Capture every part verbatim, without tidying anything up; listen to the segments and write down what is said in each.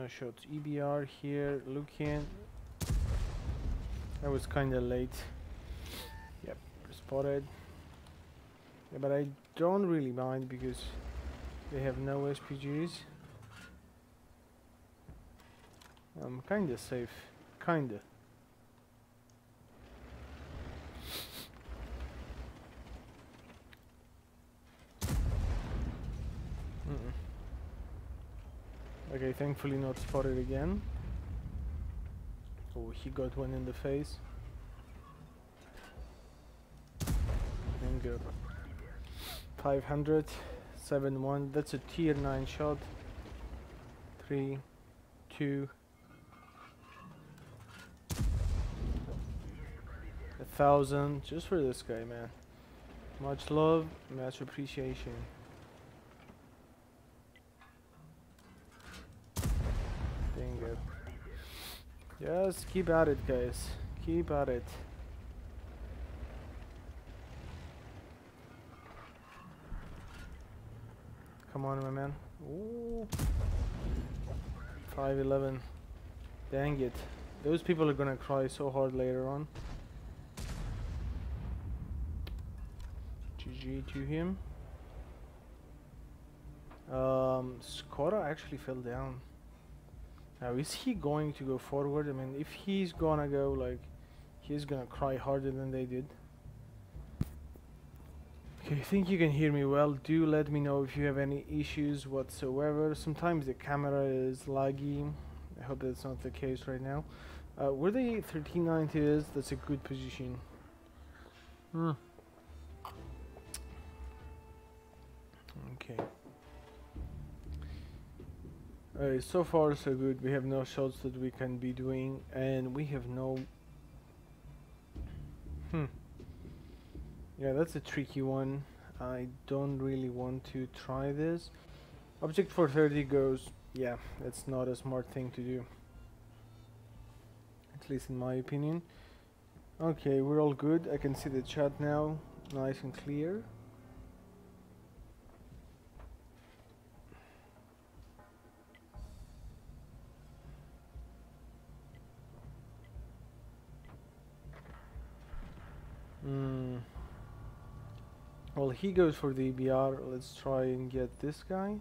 No shots. E B R here, looking. I was kinda late. Yep, spotted. Yeah, but I don't really mind because they have no S P Gs. I'm kinda safe. Kinda. Mm-mm. Okay, thankfully not spotted again. Oh, he got one in the face. And go. five hundred, seven one. That's a tier nine shot. three, two. A thousand just for this guy, man. Much love, much appreciation. Bingo. Just keep at it, guys. Keep at it. Come on, my man. Ooh. five eleven. Dang it. Those people are gonna cry so hard later on. G G to him. Um, Skora actually fell down. Now, is he going to go forward? I mean, if he's gonna go, like, he's gonna cry harder than they did. Okay, I think you can hear me well. Do let me know if you have any issues whatsoever. Sometimes the camera is laggy. I hope that's not the case right now. Uh, where the thirteen ninety is, that's a good position. Hmm. Okay. Uh, so far so good. We have no shots that we can be doing, and we have no... Hmm. Yeah, that's a tricky one. I don't really want to try this. Object four thirty goes, yeah, that's not a smart thing to do. At least in my opinion. Okay, we're all good. I can see the chat now, nice and clear. Hmm. Well, he goes for the E B R. Let's try and get this guy.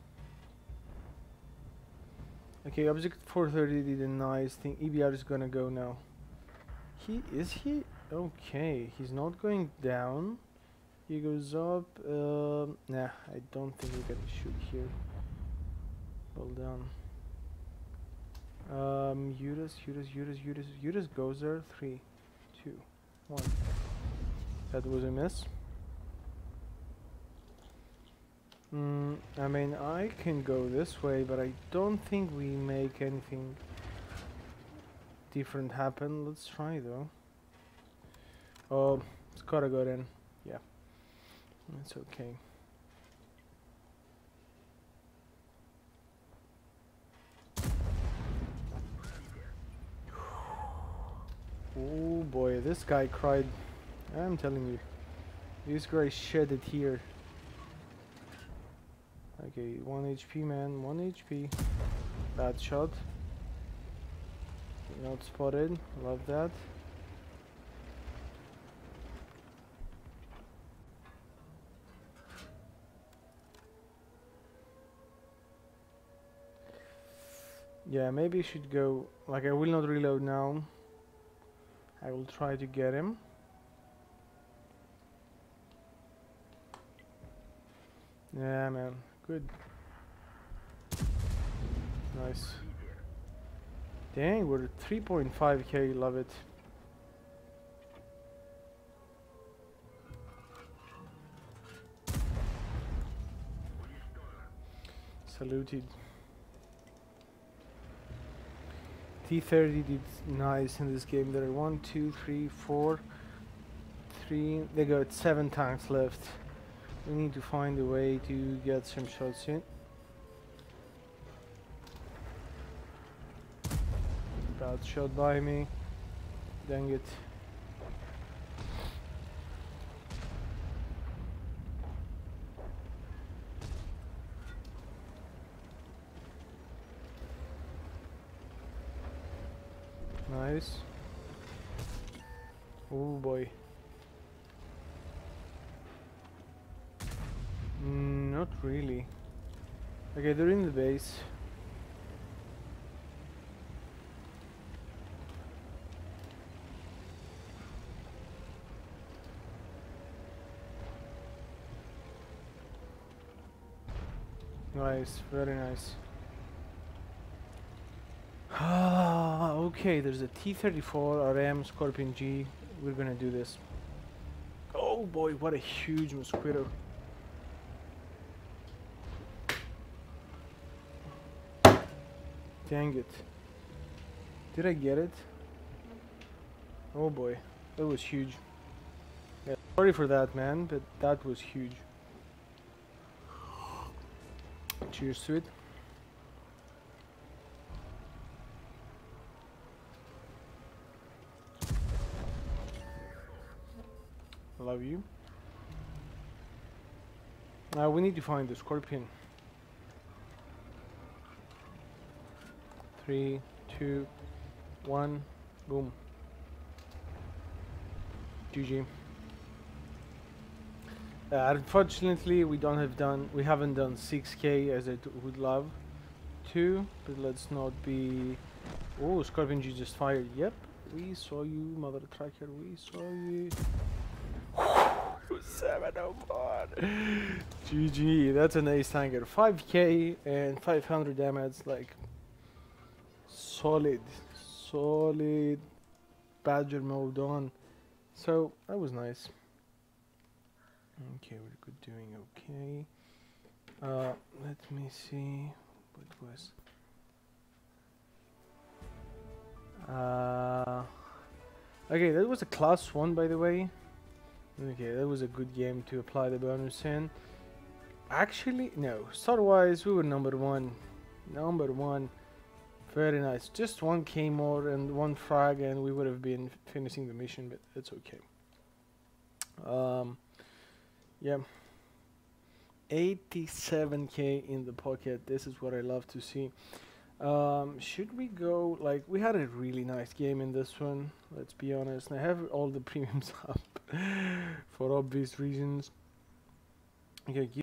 Okay, object four thirty did a nice thing. E B R is gonna go now. He is he? Okay, he's not going down. He goes up. Uh, nah, I don't think we can shoot here. Well done. Um, Udis, Udis, Udis, Udis, Udis goes there. Three, two, one. That was a miss. Mm, I mean, I can go this way, but I don't think we make anything different happen. Let's try though. Oh, it's gotta go then. Yeah, that's okay. Oh boy, this guy cried. I'm telling you, this guy shed it here. Okay, one H P, man, one H P. Bad shot. Not spotted. Love that. Yeah, maybe I should go. Like, I will not reload now. I will try to get him. Yeah, man. Good. Nice. Dang, we're at three point five K. Love it. Saluted. T thirty did nice in this game. There are one, two, three, four, three. They got seven tanks left. We need to find a way to get some shots in. Bad shot by me. Dang it. Nice. Oh boy. Mm, not really. Okay, they're in the base. Nice, very nice. Ah, okay, there's a T thirty-four R M Scorpion G. We're gonna do this. Oh boy, what a huge mosquito. Dang it. Did I get it? Oh boy, that was huge. Yeah, sorry for that, man, but that was huge. Cheers to it. Love you. Now we need to find the scorpion. Three, two, one, boom. G G. Uh, unfortunately, we don't have done. We haven't done six K as I d would love to, but let's not be. Oh, Scorpion G just fired. Yep, we saw you, mother tracker. We saw you. seven oh one. G G. That's an ace tanker. five K and five hundred damage. Like solid, solid. Badger mode on. So that was nice. Okay, we're good, doing okay. Uh, let me see what was. Uh, okay, that was a class one, by the way. Okay, that was a good game to apply the bonus in. Actually, no, star-wise, we were number one. Number one. Very nice. Just one K more and one frag, and we would have been finishing the mission, but it's okay. Um. Yeah, eighty-seven K in the pocket. This is what I love to see. Um, should we go, like, we had a really nice game in this one, let's be honest. I have all the premiums up for obvious reasons. Okay,